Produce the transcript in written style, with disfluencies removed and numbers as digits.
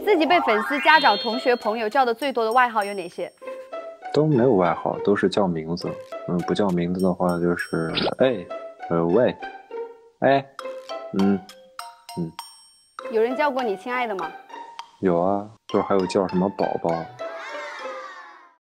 自己被粉丝、家长、同学、朋友叫的最多的外号有哪些？ 都没有外号，都是叫名字。不叫名字的话就是哎，喂，哎，嗯嗯， 有人叫过你亲爱的吗？ 有啊，就是还有叫什么宝宝，